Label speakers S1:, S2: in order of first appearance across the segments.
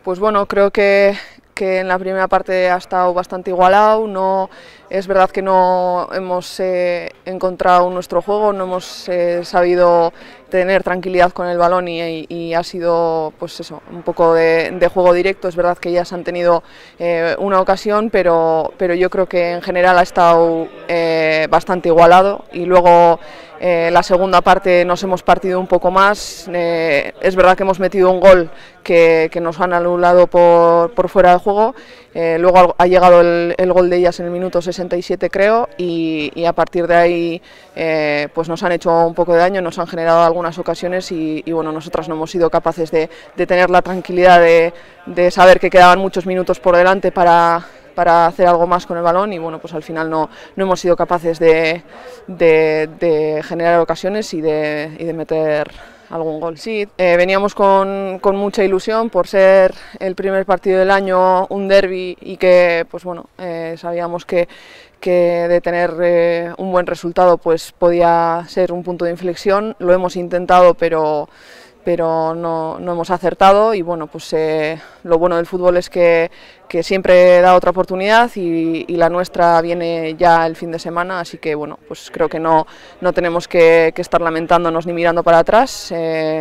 S1: Pues bueno, creo que en la primera parte ha estado bastante igualado. No, es verdad que no hemos encontrado nuestro juego, no hemos sabido tener tranquilidad con el balón y ha sido pues eso, un poco de juego directo. Es verdad que ellas han tenido una ocasión, pero yo creo que en general ha estado bastante igualado y luego la segunda parte nos hemos partido un poco más. Es verdad que hemos metido un gol que nos han anulado por fuera de juego. Luego ha llegado el gol de ellas en el minuto 67 creo y a partir de ahí pues nos han hecho un poco de daño, nos han generado algunas ocasiones y bueno, nosotras no hemos sido capaces de tener la tranquilidad de saber que quedaban muchos minutos por delante para hacer algo más con el balón y bueno, pues al final no hemos sido capaces de generar ocasiones y de meter algún gol. Sí, veníamos con mucha ilusión por ser el primer partido del año, un derbi y que pues bueno, sabíamos que de tener un buen resultado pues podía ser un punto de inflexión. Lo hemos intentado pero no hemos acertado y bueno, pues lo bueno del fútbol es que siempre da otra oportunidad y la nuestra viene ya el fin de semana, así que bueno, pues creo que no tenemos que estar lamentándonos ni mirando para atrás.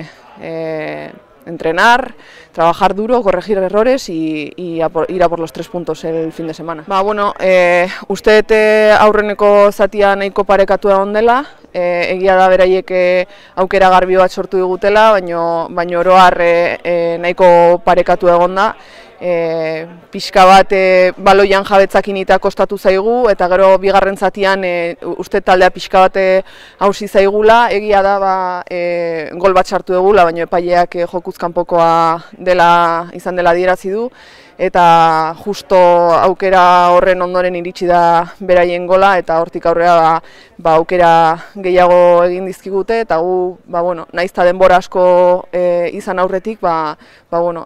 S1: Entrenar, trabajar duro, corregir errores y ir a por los 3 puntos el fin de semana. Bueno, uste aurreneko zatia nahiko parekatua egon dela, egia da beraiek aukera garbi bat sortu digutela, baino oro har nahiko parekatu egon da. Pixka bat baloian jabetzakin eta kostatu zaigu eta gero bigarren zatian uste taldea pixka bat hausi zaigula, egia da gol bat sartu egula, baina epaileak jokuz kanpokoa izan dela adierazi du eta justo aukera horren ondoren iritsi da beraien gola eta hortik aurrera aukera gehiago egin dizkigute eta gu bueno, naizta denbora asko izan aurretik bueno,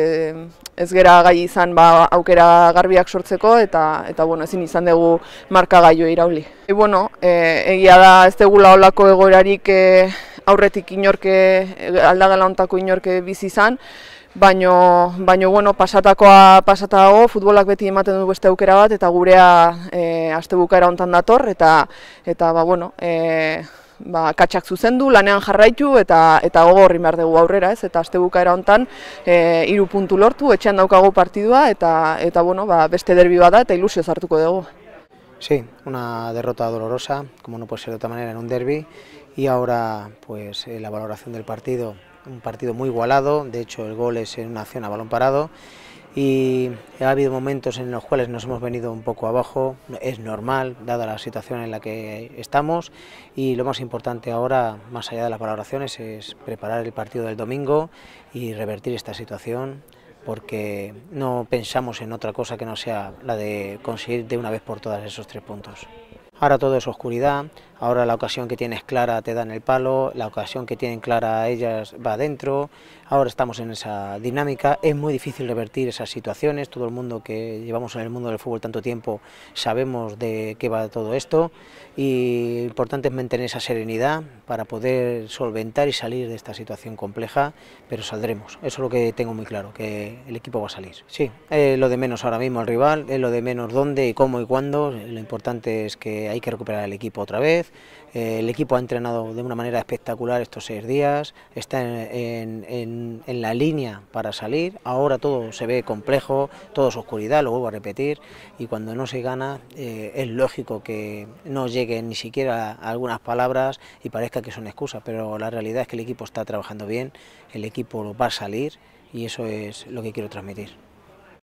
S1: ez gera gai izan aukera garbiak sortzeko eta bueno, ezin izan dugu markagailua irauli. Bueno, egia da ez dugula holako egoerarik aurretik aldagela hontako inork bizi izan, baino bueno, pasatakoa pasatago, futbolak beti ematen du beste aukera bat eta gurea astebukaera hontan dator eta bueno, katxak zuzendu, lanean jarraitu eta gogo horrin behar dugu aurrera, ez? Eta astebukaera hontan 3 puntu lortu, etxean daukagu partidua eta bueno, beste derbi bat da eta ilusio hartuko dugu.
S2: Sí, una derrota dolorosa, como no puede ser de otra manera en un derbi y ahora pues la valoración del partido, un partido muy igualado, de hecho el gol es en una acción a balón parado y ha habido momentos en los cuales nos hemos venido un poco abajo, es normal dada la situación en la que estamos y lo más importante ahora, más allá de las valoraciones, es preparar el partido del domingo y revertir esta situación porque no pensamos en otra cosa que no sea la de conseguir de una vez por todas esos 3 puntos. Ahora todo es oscuridad, ahora la ocasión que tienes clara te dan el palo, la ocasión que tienen clara ellas va adentro, ahora estamos en esa dinámica, es muy difícil revertir esas situaciones, todo el mundo que llevamos en el mundo del fútbol tanto tiempo sabemos de qué va todo esto y lo importante es mantener esa serenidad para poder solventar y salir de esta situación compleja, pero saldremos, eso es lo que tengo muy claro, que el equipo va a salir. Sí, lo de menos ahora mismo el rival, es lo de menos dónde y cómo y cuándo, lo importante es que hay que recuperar el equipo otra vez. El equipo ha entrenado de una manera espectacular estos 6 días, está en la línea para salir, ahora todo se ve complejo, todo es oscuridad, lo vuelvo a repetir, y cuando no se gana es lógico que no lleguen ni siquiera a algunas palabras y parezca que son excusas, pero la realidad es que el equipo está trabajando bien, el equipo va a salir y eso es lo que quiero transmitir.